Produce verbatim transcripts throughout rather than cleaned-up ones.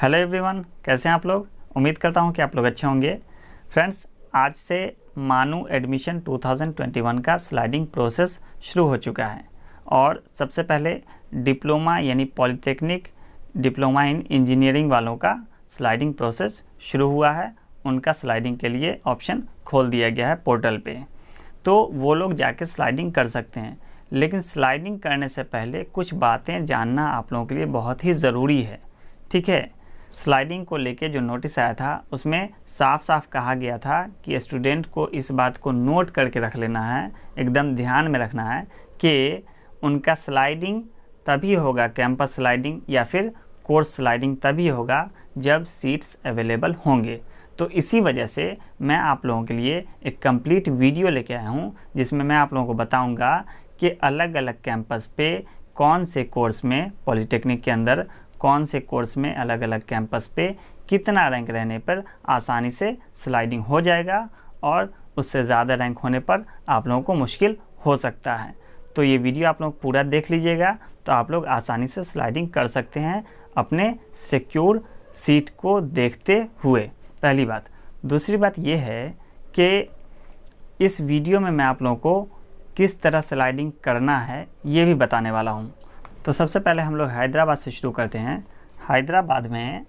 Hello everyone, कैसे हैं आप लोग। उम्मीद करता हूं कि आप लोग अच्छे होंगे। फ्रेंड्स, आज से मानू एडमिशन दो हज़ार इक्कीस का स्लाइडिंग प्रोसेस शुरू हो चुका है और सबसे पहले डिप्लोमा यानी पॉलिटेक्निक डिप्लोमा इन इंजीनियरिंग वालों का स्लाइडिंग प्रोसेस शुरू हुआ है। उनका स्लाइडिंग के लिए ऑप्शन खोल दिया गया है पोर्टल पे, तो वो लोग जाके स्लाइडिंग कर सकते हैं। लेकिन स्लाइडिंग करने से पहले कुछ बातें जानना आप लोगों के लिए बहुत ही ज़रूरी है, ठीक है। स्लाइडिंग को लेके जो नोटिस आया था उसमें साफ साफ कहा गया था कि स्टूडेंट को इस बात को नोट करके रख लेना है, एकदम ध्यान में रखना है कि उनका स्लाइडिंग तभी होगा, कैंपस स्लाइडिंग या फिर कोर्स स्लाइडिंग तभी होगा जब सीट्स अवेलेबल होंगे। तो इसी वजह से मैं आप लोगों के लिए एक कंप्लीट वीडियो लेके आया हूँ जिसमें मैं आप लोगों को बताऊँगा कि अलग अलग कैंपस पे कौन से कोर्स में, पॉलिटेक्निक के अंदर कौन से कोर्स में अलग अलग कैंपस पे कितना रैंक रहने पर आसानी से स्लाइडिंग हो जाएगा और उससे ज़्यादा रैंक होने पर आप लोगों को मुश्किल हो सकता है। तो ये वीडियो आप लोग पूरा देख लीजिएगा तो आप लोग आसानी से स्लाइडिंग कर सकते हैं अपने सिक्योर सीट को देखते हुए। पहली बात। दूसरी बात ये है कि इस वीडियो में मैं आप लोगों को किस तरह स्लाइडिंग करना है ये भी बताने वाला हूँ। तो सबसे पहले हम लोग हैदराबाद से शुरू करते हैं। हैदराबाद में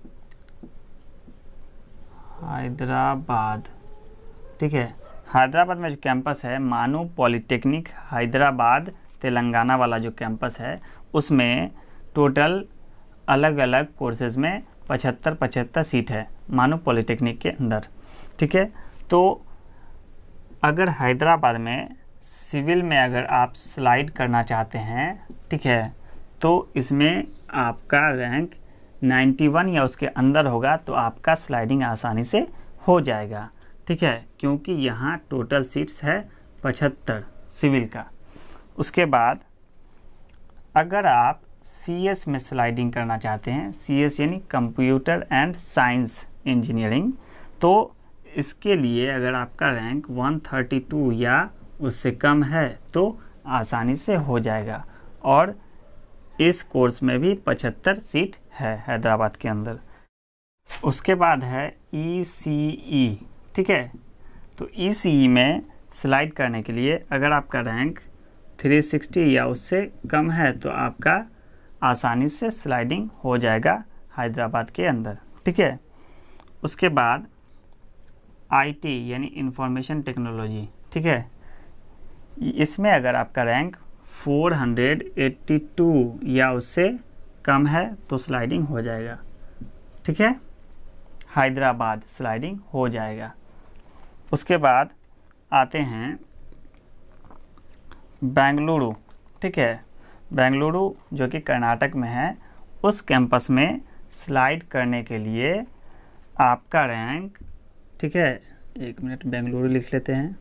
हैदराबाद ठीक है हैदराबाद में जो कैंपस है मानू पॉलिटेक्निक हैदराबाद तेलंगाना वाला जो कैंपस है उसमें टोटल अलग अलग कोर्सेज़ में पचहत्तर पचहत्तर सीट है मानू पॉलिटेक्निक के अंदर, ठीक है। तो अगर हैदराबाद में सिविल में अगर आप स्लाइड करना चाहते हैं, ठीक है, तो इसमें आपका रैंक इक्यानवे या उसके अंदर होगा तो आपका स्लाइडिंग आसानी से हो जाएगा, ठीक है, क्योंकि यहाँ टोटल सीट्स है पचहत्तर सिविल का। उसके बाद अगर आप सीएस में स्लाइडिंग करना चाहते हैं, सीएस यानी कंप्यूटर एंड साइंस इंजीनियरिंग, तो इसके लिए अगर आपका रैंक एक सौ बत्तीस या उससे कम है तो आसानी से हो जाएगा। और इस कोर्स में भी पचहत्तर सीट है हैदराबाद के अंदर। उसके बाद है ईसीई, ठीक है। तो ईसीई में स्लाइड करने के लिए अगर आपका रैंक तीन सौ साठ या उससे कम है तो आपका आसानी से स्लाइडिंग हो जाएगा हैदराबाद के अंदर, ठीक है। उसके बाद आईटी यानी इंफॉर्मेशन टेक्नोलॉजी, ठीक है, इसमें अगर आपका रैंक चार सौ बयासी या उससे कम है तो स्लाइडिंग हो जाएगा, ठीक है, हैदराबाद स्लाइडिंग हो जाएगा। उसके बाद आते हैं बेंगलुरु, ठीक है, बेंगलुरु जो कि कर्नाटक में है, उस कैंपस में स्लाइड करने के लिए आपका रैंक, ठीक है, एक मिनट बेंगलुरु लिख लेते हैं।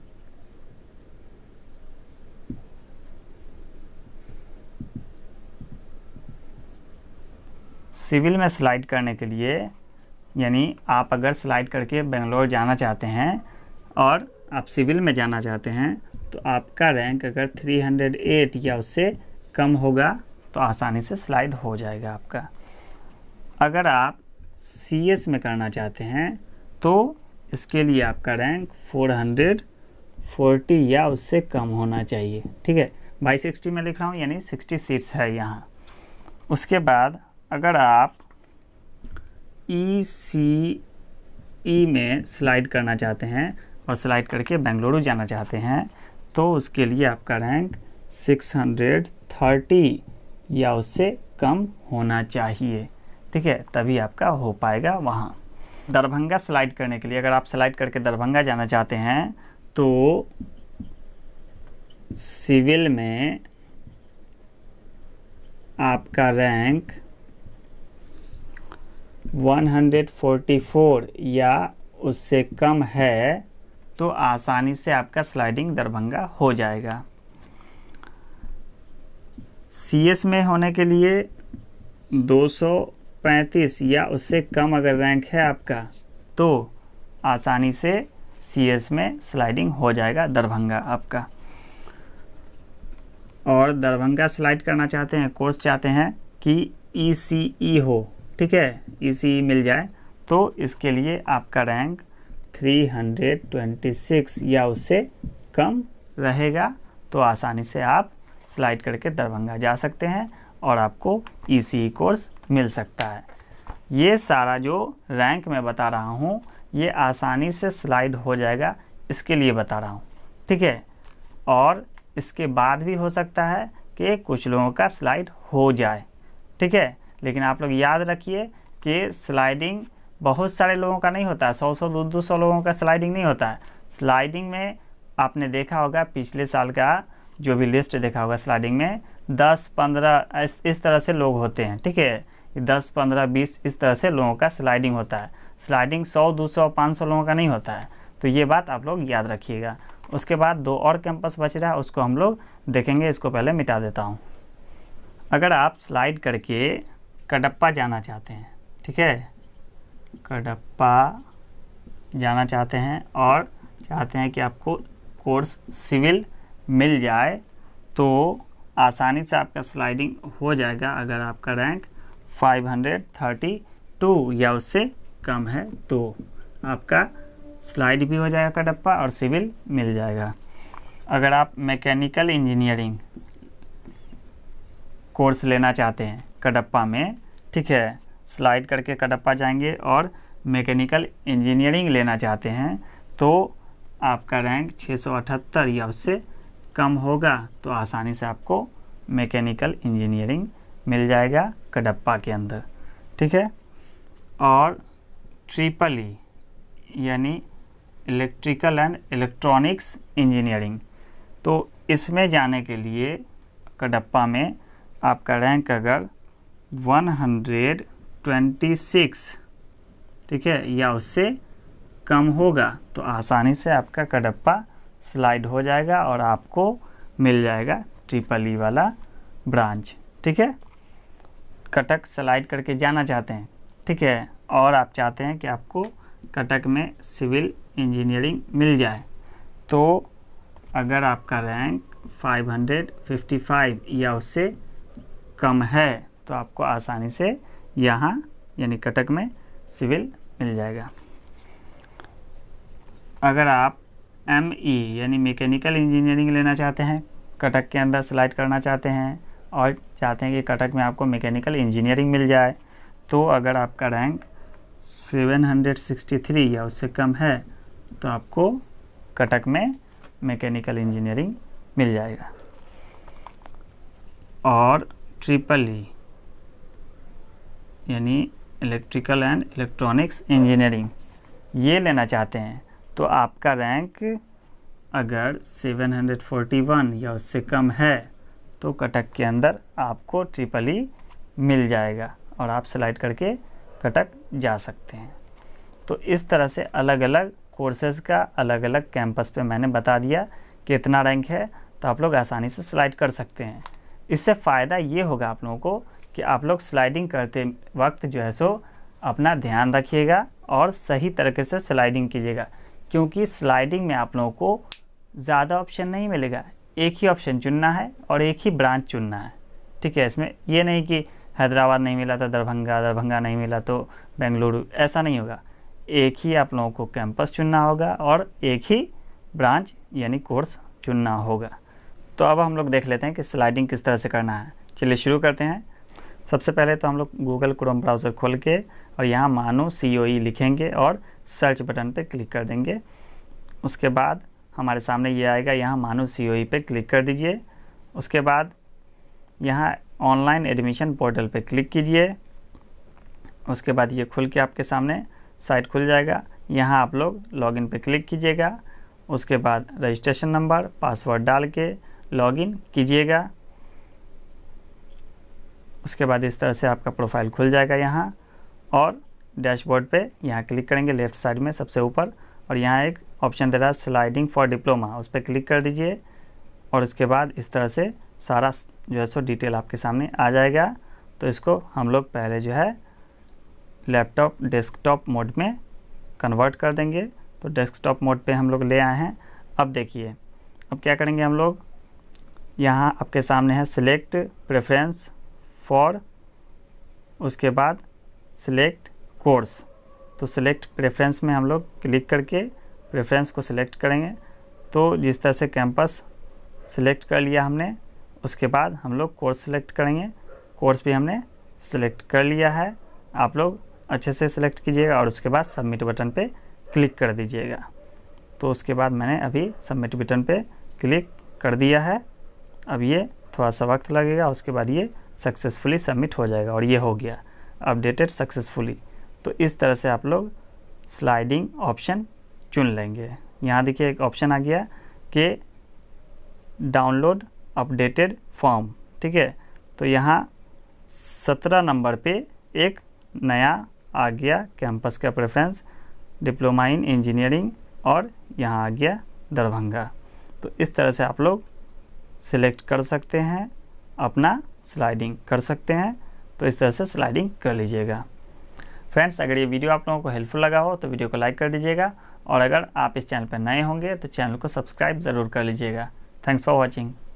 सिविल में स्लाइड करने के लिए यानी आप अगर स्लाइड करके बेंगलोर जाना चाहते हैं और आप सिविल में जाना चाहते हैं तो आपका रैंक अगर तीन सौ आठ या उससे कम होगा तो आसानी से स्लाइड हो जाएगा आपका। अगर आप सीएस में करना चाहते हैं तो इसके लिए आपका रैंक चार सौ चालीस या उससे कम होना चाहिए, ठीक है, बाई साठ में लिख रहा हूँ यानी साठ सीट्स है यहाँ। उसके बाद अगर आप ईसीई में स्लाइड करना चाहते हैं और स्लाइड करके बेंगलुरु जाना चाहते हैं तो उसके लिए आपका रैंक छह सौ तीस या उससे कम होना चाहिए, ठीक है, तभी आपका हो पाएगा वहाँ। दरभंगा स्लाइड करने के लिए अगर आप स्लाइड करके दरभंगा जाना चाहते हैं तो सिविल में आपका रैंक एक सौ चौवालीस या उससे कम है तो आसानी से आपका स्लाइडिंग दरभंगा हो जाएगा। सीएस में होने के लिए दो सौ पैंतीस या उससे कम अगर रैंक है आपका तो आसानी से सीएस में स्लाइडिंग हो जाएगा दरभंगा आपका। और दरभंगा स्लाइड करना चाहते हैं, कोर्स चाहते हैं कि ईसीई हो, ठीक है, ईसीई मिल जाए तो इसके लिए आपका रैंक तीन सौ छब्बीस या उससे कम रहेगा, तो आसानी से आप स्लाइड करके दरभंगा जा सकते हैं और आपको ईसीई कोर्स मिल सकता है। ये सारा जो रैंक मैं बता रहा हूँ ये आसानी से स्लाइड हो जाएगा, इसके लिए बता रहा हूँ, ठीक है। और इसके बाद भी हो सकता है कि कुछ लोगों का स्लाइड हो जाए, ठीक है। लेकिन आप लोग याद रखिए कि स्लाइडिंग बहुत सारे लोगों का नहीं होता है, सौ सौ दो दो सौ लोगों का स्लाइडिंग नहीं होता है। स्लाइडिंग में आपने देखा होगा पिछले साल का जो भी लिस्ट देखा होगा, स्लाइडिंग में दस पंद्रह इस, इस तरह से लोग होते हैं, ठीक है। दस पंद्रह बीस इस तरह से लोगों का स्लाइडिंग होता है। स्लाइडिंग सौ दो सौ पाँच सौ लोगों का नहीं होता है, तो ये बात आप लोग याद रखिएगा। उसके बाद दो और कैंपस बच रहा है, उसको हम लोग देखेंगे। इसको पहले मिटा देता हूँ। अगर आप स्लाइड करके कडप्पा जाना चाहते हैं, ठीक है, कडप्पा जाना चाहते हैं और चाहते हैं कि आपको कोर्स सिविल मिल जाए, तो आसानी से आपका स्लाइडिंग हो जाएगा अगर आपका रैंक पाँच सौ बत्तीस या उससे कम है, तो आपका स्लाइड भी हो जाएगा कडप्पा और सिविल मिल जाएगा। अगर आप मैकेनिकल इंजीनियरिंग कोर्स लेना चाहते हैं कडप्पा में, ठीक है, स्लाइड करके कडप्पा जाएंगे और मैकेनिकल इंजीनियरिंग लेना चाहते हैं, तो आपका रैंक छः सौ अठहत्तर या उससे कम होगा, तो आसानी से आपको मैकेनिकल इंजीनियरिंग मिल जाएगा कडप्पा के अंदर, ठीक है। और ट्रिपल ई यानी इलेक्ट्रिकल एंड इलेक्ट्रॉनिक्स इंजीनियरिंग, तो इसमें जाने के लिए कडप्पा में आपका रैंक अगर एक सौ छब्बीस, ठीक है, या उससे कम होगा, तो आसानी से आपका कडप्पा स्लाइड हो जाएगा और आपको मिल जाएगा ट्रिपल ई वाला ब्रांच, ठीक है। कटक स्लाइड करके जाना चाहते हैं, ठीक है, और आप चाहते हैं कि आपको कटक में सिविल इंजीनियरिंग मिल जाए, तो अगर आपका रैंक पाँच सौ पचपन या उससे कम है, तो आपको आसानी से यहाँ यानी कटक में सिविल मिल जाएगा। अगर आप एम ई यानी मैकेनिकल इंजीनियरिंग लेना चाहते हैं, कटक के अंदर स्लाइड करना चाहते हैं और चाहते हैं कि कटक में आपको मैकेनिकल इंजीनियरिंग मिल जाए, तो अगर आपका रैंक सात सौ तिरसठ या उससे कम है, तो आपको कटक में मैकेनिकल इंजीनियरिंग मिल जाएगा। और ट्रिपल ई यानी इलेक्ट्रिकल एंड इलेक्ट्रॉनिक्स इंजीनियरिंग ये लेना चाहते हैं, तो आपका रैंक अगर सात सौ इकतालीस या उससे कम है, तो कटक के अंदर आपको ट्रिपल ई मिल जाएगा और आप स्लाइड करके कटक जा सकते हैं। तो इस तरह से अलग अलग कोर्सेज़ का अलग अलग कैंपस पे मैंने बता दिया कितना रैंक है, तो आप लोग आसानी से स्लाइड कर सकते हैं। इससे फ़ायदा ये होगा आप लोगों को कि आप लोग स्लाइडिंग करते वक्त जो है सो अपना ध्यान रखिएगा और सही तरीके से स्लाइडिंग कीजिएगा, क्योंकि स्लाइडिंग में आप लोगों को ज़्यादा ऑप्शन नहीं मिलेगा, एक ही ऑप्शन चुनना है और एक ही ब्रांच चुनना है, ठीक है। इसमें ये नहीं कि हैदराबाद नहीं मिला तो दरभंगा, दरभंगा नहीं मिला तो बेंगलुरु, ऐसा नहीं होगा। एक ही आप लोगों को कैंपस चुनना होगा और एक ही ब्रांच यानी कोर्स चुनना होगा। तो अब हम लोग देख लेते हैं कि स्लाइडिंग किस तरह से करना है। चलिए शुरू करते हैं। सबसे पहले तो हम लोग गूगल क्रोम ब्राउज़र खोल के और यहाँ मानो सी ओ ई लिखेंगे और सर्च बटन पे क्लिक कर देंगे। उसके बाद हमारे सामने ये आएगा, यहाँ मानो सी ओ ई पे क्लिक कर दीजिए। उसके बाद यहाँ ऑनलाइन एडमिशन पोर्टल पे क्लिक कीजिए। उसके बाद ये खुल के आपके सामने साइट खुल जाएगा। यहाँ आप लोग लॉगिन पे क्लिक कीजिएगा। उसके बाद रजिस्ट्रेशन नंबर पासवर्ड डाल के लॉगिन कीजिएगा। उसके बाद इस तरह से आपका प्रोफाइल खुल जाएगा यहाँ, और डैशबोर्ड पे यहाँ क्लिक करेंगे लेफ़्ट साइड में सबसे ऊपर, और यहाँ एक ऑप्शन दे रहा है स्लाइडिंग फॉर डिप्लोमा, उस पर क्लिक कर दीजिए। और उसके बाद इस तरह से सारा जो है सो डिटेल आपके सामने आ जाएगा। तो इसको हम लोग पहले जो है लैपटॉप डेस्कटॉप मोड में कन्वर्ट कर देंगे। तो डेस्कटॉप मोड पे हम लोग ले आए हैं। अब देखिए अब क्या करेंगे हम लोग, यहाँ आपके सामने है सिलेक्ट प्रेफरेंस फॉर, उसके बाद सिलेक्ट कोर्स, तो सिलेक्ट प्रेफरेंस में हम लोग क्लिक करके प्रेफरेंस को सिलेक्ट करेंगे। तो जिस तरह से कैंपस सिलेक्ट कर लिया हमने, उसके बाद हम लोग कोर्स सिलेक्ट करेंगे। कोर्स भी हमने सिलेक्ट कर लिया है, आप लोग अच्छे से सिलेक्ट कीजिएगा और उसके बाद सबमिट बटन पे क्लिक कर दीजिएगा। तो उसके बाद मैंने अभी सबमिट बटन पे क्लिक कर दिया है। अब ये थोड़ा सा वक्त लगेगा, उसके बाद ये सक्सेसफुली सबमिट हो जाएगा और ये हो गया अपडेटेड सक्सेसफुली। तो इस तरह से आप लोग स्लाइडिंग ऑप्शन चुन लेंगे। यहाँ देखिए एक ऑप्शन आ गया कि डाउनलोड अपडेटेड फॉर्म, ठीक है। तो यहाँ सत्रह नंबर पे एक नया आ गया कैंपस का प्रेफरेंस, डिप्लोमा इन इंजीनियरिंग, और यहाँ आ गया दरभंगा। तो इस तरह से आप लोग सिलेक्ट कर सकते हैं, अपना स्लाइडिंग कर सकते हैं। तो इस तरह से स्लाइडिंग कर लीजिएगा। फ्रेंड्स, अगर ये वीडियो आप लोगों को हेल्पफुल लगा हो तो वीडियो को लाइक कर दीजिएगा, और अगर आप इस चैनल पर नए होंगे तो चैनल को सब्सक्राइब ज़रूर कर लीजिएगा। Thanks for watching.